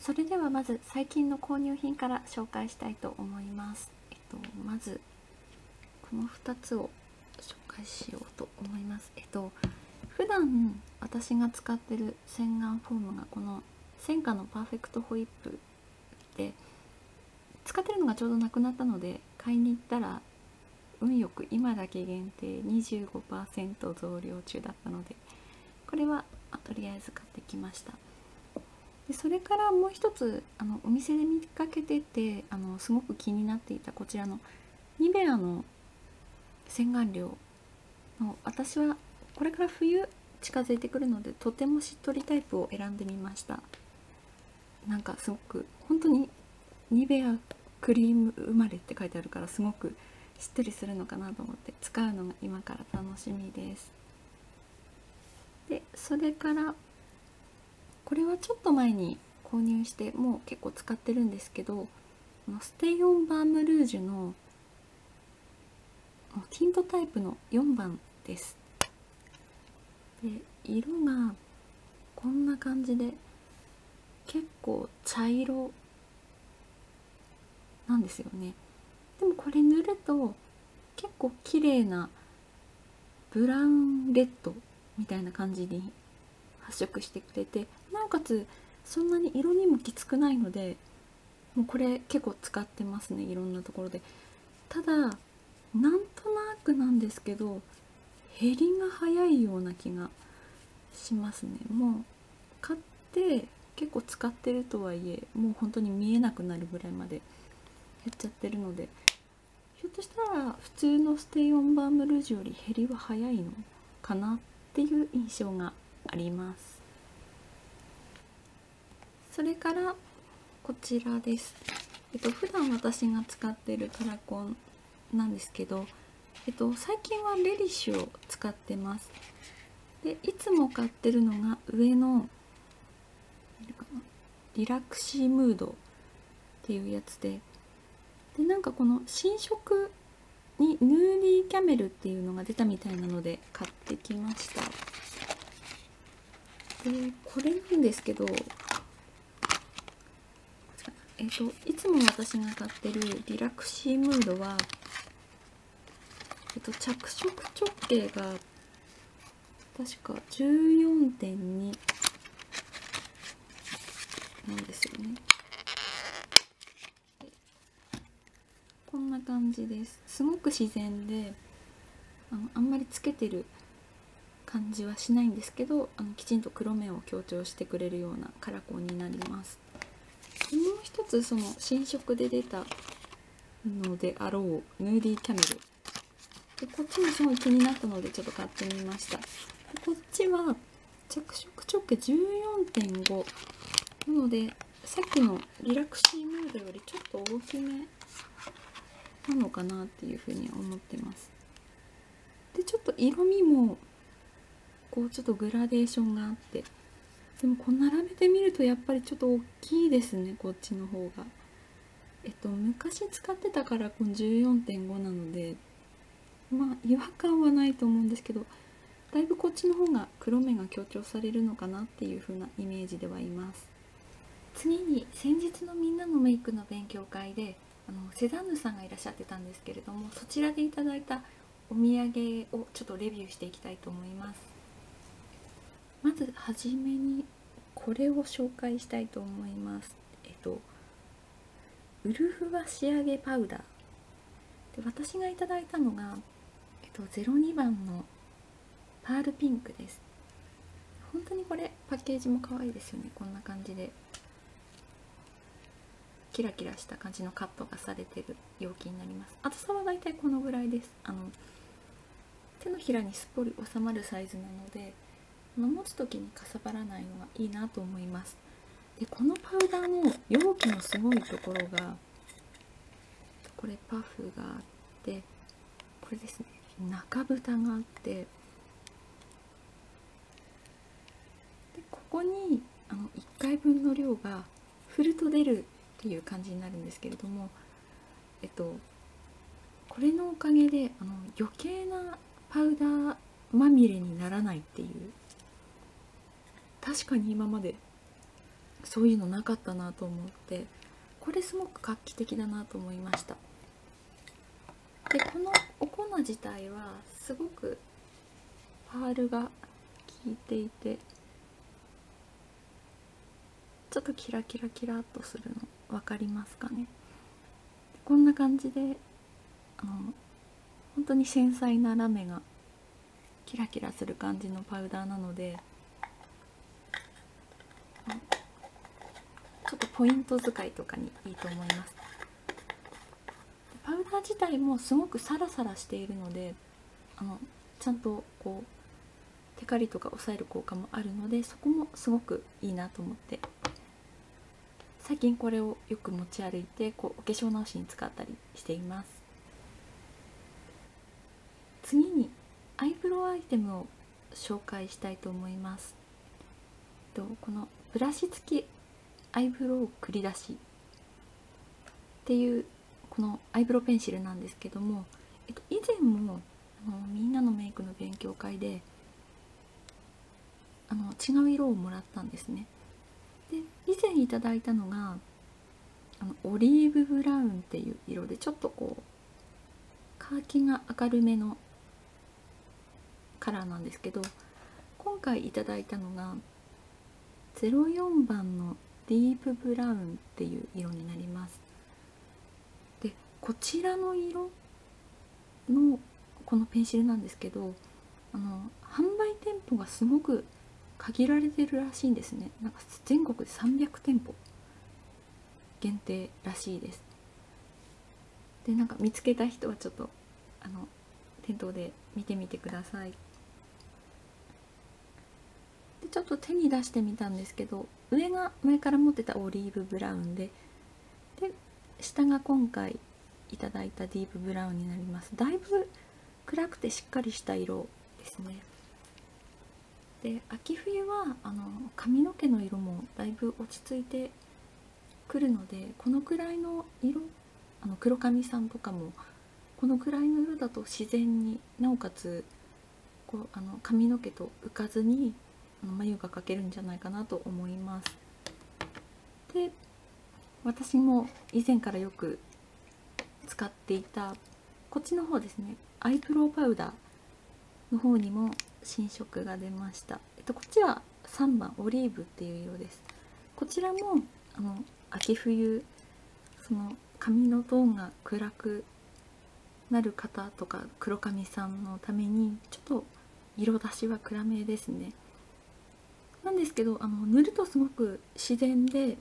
それではまず最近の購入品から紹介したいと思います。まずこの2つを紹介しようと思います。普段私が使ってる洗顔フォームがこの専科のパーフェクトホイップで、使ってるのがちょうどなくなったので買いに行ったら運よく今だけ限定 25% 増量中だったので、これはとりあえず買ってきました。でそれからもう一つお店で見かけててすごく気になっていたこちらのニベアの洗顔料の、私はこれから冬近づいてくるのでとてもしっとりタイプを選んでみました。なんかすごく本当にニベアクリーム生まれって書いてあるからすごくしっとりするのかなと思って使うのが今から楽しみです。でそれからこれはちょっと前に購入してもう結構使ってるんですけど、ステイオンバームルージュのティントタイプの4番です。で色がこんな感じで結構茶色なんですよね。でもこれ塗ると結構綺麗なブラウンレッドみたいな感じに発色してくれて、なおかつそんなに色味もきつくないので、もうこれ結構使ってますね、いろんなところで。ただなんとなくなんですけど減りが早いような気がしますね。もう買って結構使ってるとはいえもう本当に見えなくなるぐらいまで減っちゃってるので、ひょっとしたら普通のステイオンバームルージュより減りは早いのかなっていう印象があります。それからこちらです。普段私が使っているカラコンなんですけど、最近はレリッシュを使ってます。でいつも買ってるのが上のリラクシームードっていうやつで、なんかこの新色にヌーディーキャメルっていうのが出たみたいなので買ってきました。でこれなんですけど、いつも私が買ってるリラクシームードは、着色直径が確か 14.2 なんですよね。こんな感じです。すごく自然であんまりつけてる感じはしないんですけど、きちんと黒目を強調してくれるようなカラコンになります。もう一つその新色で出たのであろうヌーディーキャメルで、こっちもすごい気になったのでちょっと買ってみました。でこっちは着色直径 14.5 なので、さっきのリラクシームードよりちょっと大きめなのかなっていうふうに思ってます。でちょっと色味もこうちょっとグラデーションがあって、でもこう並べてみるとやっぱりちょっと大きいですね、こっちの方が。昔使ってたからこの 14.5 なのでまあ違和感はないと思うんですけど、だいぶこっちの方が黒目が強調されるのかなっていう風なイメージではいます。次に先日のみんなのメイクの勉強会でセザンヌさんがいらっしゃってたんですけれども、そちらでいただいたお土産をちょっとレビューしていきたいと思います。まずはじめにこれを紹介したいと思います。ウルフは仕上げパウダーで、私がいただいたのが、02番のパールピンクです。本当にこれパッケージも可愛いですよね。こんな感じでキラキラした感じのカットがされてる容器になります。厚さはだいたいこのぐらいです。手のひらにすっぽり収まるサイズなので持つ時にかさばらないのがいいなと思います。でこのパウダーの容器のすごいところが、これパフがあって、これですね、中蓋があって、でここに1回分の量が振ると出るっていう感じになるんですけれども、これのおかげで余計なパウダーまみれにならないっていう。確かに今までそういうのなかったなと思って、これすごく画期的だなと思いました。でこのお粉自体はすごくパールが効いていて、ちょっとキラキラキラっとするの分かりますかね。こんな感じで本当に繊細なラメがキラキラする感じのパウダーなので、ちょっとポイント使いとかにいいと思います。パウダー自体もすごくサラサラしているので、ちゃんとこうテカリとか抑える効果もあるので、そこもすごくいいなと思って、最近これをよく持ち歩いてお化粧直しに使ったりしています。次にアイブロウアイテムを紹介したいと思います。このブラシ付きアイブロウ繰り出しっていうこのアイブロウペンシルなんですけども、以前もみんなのメイクの勉強会で違う色をもらったんですね。で以前いただいたのがオリーブブラウンっていう色で、ちょっとこうカーキが明るめのカラーなんですけど、今回いただいたのが04番のディープブラウンっていう色になります。でこちらの色のこのペンシルなんですけど、販売店舗がすごく限られてるらしいんですね。なんか全国で300店舗限定らしいです。でなんか見つけた人はちょっと店頭で見てみてください。でちょっと手に出してみたんですけど、上が前から持ってたオリーブブラウンで下が今回いただいたディープブラウンになります。だいぶ暗くてしっかりした色ですね。で秋冬は髪の毛の色もだいぶ落ち着いてくるので、このくらいの色、黒髪さんとかもこのくらいの色だと自然に、なおかつ髪の毛と浮かずに眉が描けるんじゃないかなと思います。で私も以前からよく使っていたこっちの方ですね、アイブロウパウダーの方にも新色が出ました。こっちは3番オリーブっていう色です。こちらも秋冬その髪のトーンが暗くなる方とか黒髪さんのためにちょっと色出しは暗めですね。なんですけど塗るとすごく自然で、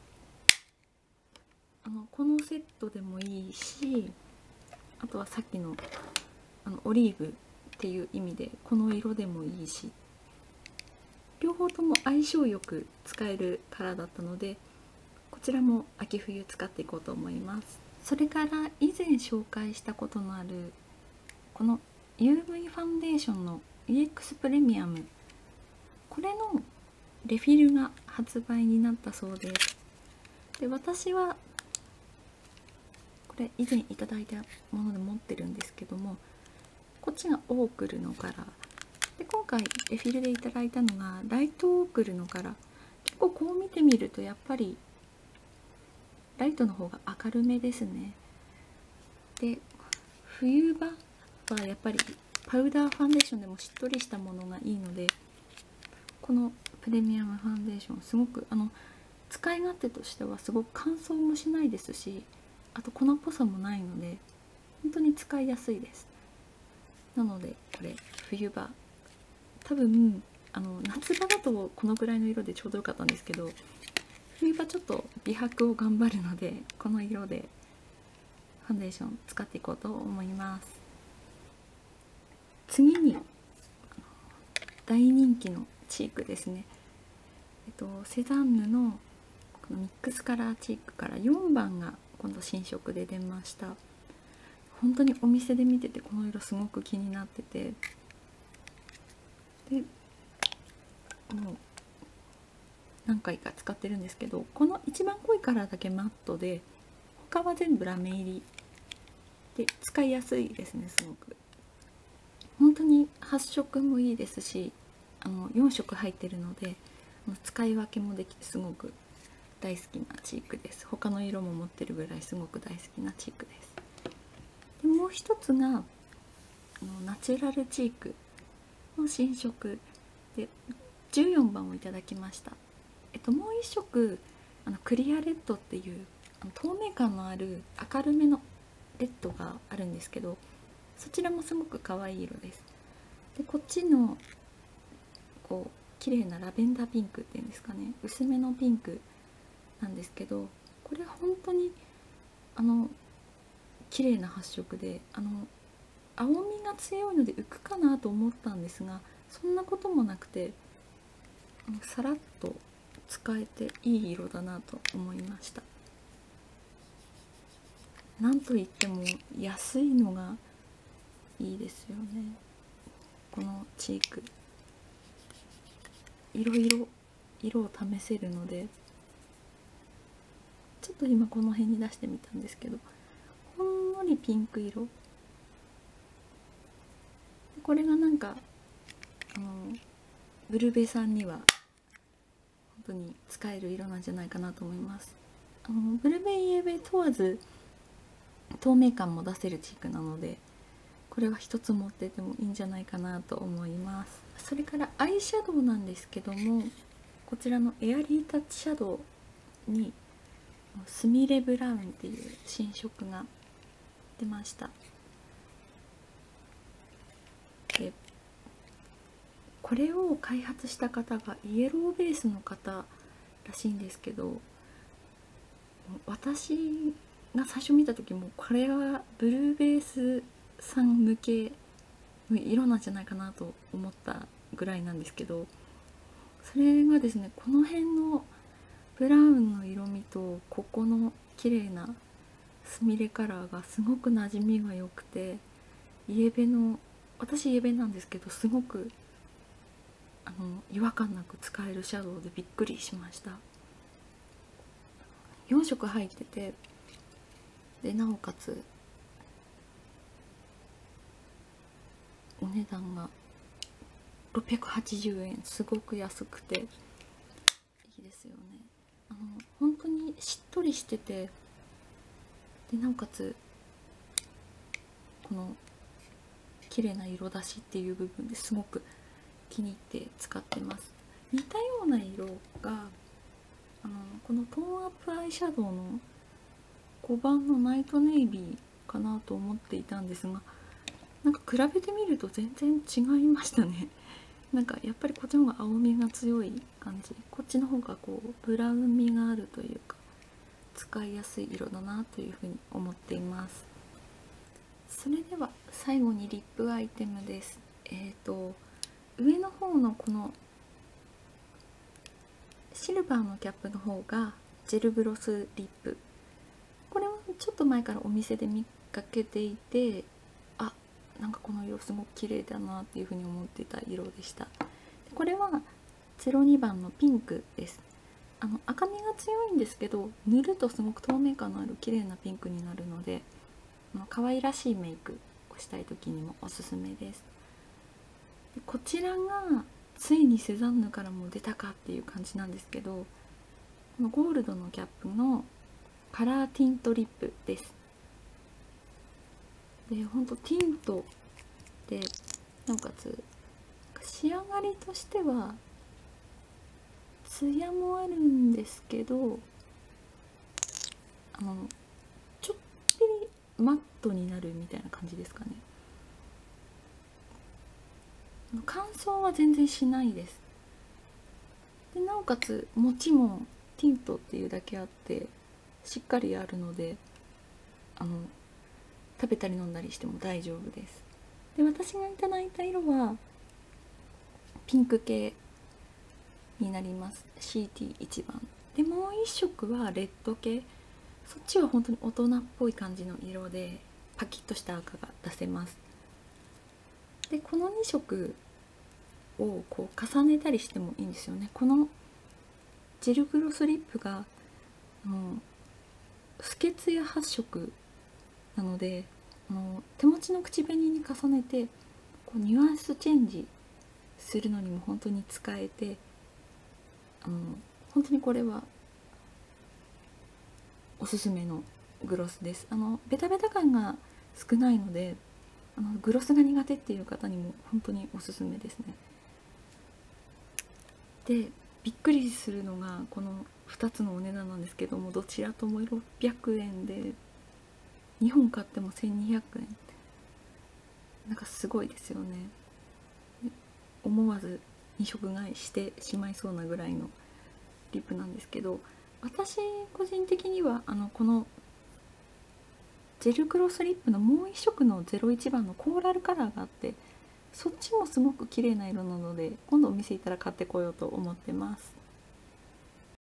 このセットでもいいし、あとはさっきのオリーブっていう意味でこの色でもいいし、両方とも相性よく使えるカラーだったので、こちらも秋冬使っていこうと思います。それから以前紹介したことのあるこの UV ファンデーションの EX プレミアム、これのレフィルが発売になったそうです。で私はこれ以前いただいたもので持ってるんですけども、こっちがオークルのカラーで、今回レフィルでいただいたのがライトオークルのカラー。結構こう見てみるとやっぱりライトの方が明るめですね。で冬場はやっぱりパウダーファンデーションでもしっとりしたものがいいので、このプレミアムファンデーションすごく使い勝手としてはすごく乾燥もしないですし、あと粉っぽさもないので本当に使いやすいです。なのでこれ冬場、多分夏場だとこのぐらいの色でちょうどよかったんですけど、冬場ちょっと美白を頑張るのでこの色でファンデーション使っていこうと思います。次に大人気のチークですね。セザンヌのこのミックスカラーチークから4番が今度新色で出ました。本当にお店で見ててこの色すごく気になってて、でもう何回か使ってるんですけど、この一番濃いカラーだけマットで他は全部ラメ入りで使いやすいですね。すごく本当に発色もいいですし4色入ってるので使い分けもできてすごく大好きなチークです。他の色も持ってるぐらいすごく大好きなチークです。でもう一つがナチュラルチークの新色で14番をいただきました。もう一色クリアレッドっていう透明感のある明るめのレッドがあるんですけど、そちらもすごく可愛い色です。でこっちのこう綺麗なラベンダーピンクっていうんですかね、薄めのピンクなんですけど、これ本当に綺麗な発色で青みが強いので浮くかなと思ったんですが、そんなこともなくてさらっと使えていい色だなと思いました。なんといっても安いのがいいですよね。このチークいろいろ色を試せるので、ちょっと今この辺に出してみたんですけど、ほんのりピンク色、これがなんかブルベさんには本当に使える色なんじゃないかなと思います。ブルベイエベ問わず透明感も出せるチークなので、これは一つ持っててもいいんじゃないかなと思います。それからアイシャドウなんですけども、こちらのエアリータッチシャドウにスミレブラウンっていう新色が出ました。でこれを開発した方がイエローベースの方らしいんですけど、私が最初見た時もこれはブルーベースさん向けの色なんじゃないかなと思ったぐらいなんですけど、それがですね、この辺のブラウンの色味とここの綺麗なスミレカラーがすごく馴染みが良くて、私イエベなんですけど、すごく違和感なく使えるシャドウでびっくりしました。4色入ってて、でなおかつお値段が680円、すごく安くていいですよね。本当にしっとりしてて、でなおかつこの綺麗な色出しっていう部分ですごく気に入って使ってます。似たような色がこのトーンアップアイシャドウの5番のナイトネイビーかなと思っていたんですが、なんか比べてみると全然違いましたね。なんかやっぱりこっちの方が青みが強い感じ、こっちの方がこうブラウン味があるというか使いやすい色だなというふうに思っています。それでは最後にリップアイテムです。上の方のこのシルバーのキャップの方がジェルグロスリップ、これはちょっと前からお店で見かけていて、なんかこの色すごく綺麗だなっていうふうに思っていた色でした。これは02番のピンクです。赤みが強いんですけど、塗るとすごく透明感のある綺麗なピンクになるので、可愛らしいメイクをしたい時にもおすすめです。でこちらがついにセザンヌからも出たかっていう感じなんですけど、このゴールドのキャップのカラーティントリップです。でほんとティントで、なおかつ仕上がりとしてはツヤもあるんですけど、ちょっぴりマットになるみたいな感じですかね。乾燥は全然しないです。でなおかつ持ちもティントっていうだけあってしっかりあるので、食べたり飲んだりしても大丈夫です。で私がいただいた色はピンク系になります。 CT1 番で、もう一色はレッド系、そっちは本当に大人っぽい感じの色でパキッとした赤が出せます。でこの2色をこう重ねたりしてもいいんですよね。このジェルグロスリップが透けツヤ発色なので、手持ちの口紅に重ねてこうニュアンスチェンジするのにも本当に使えて、本当にこれはおすすめのグロスです。ベタベタ感が少ないので、グロスが苦手っていう方にも本当におすすめですね。でびっくりするのがこの2つのお値段なんですけども、どちらとも600円で2本買っても1200円、なんかすごいですよね。思わず2色買いしてしまいそうなぐらいのリップなんですけど、私個人的にはこのジェルグロスリップのもう1色の01番のコーラルカラーがあって、そっちもすごく綺麗な色なので、今度お店行ったら買ってこようと思ってます。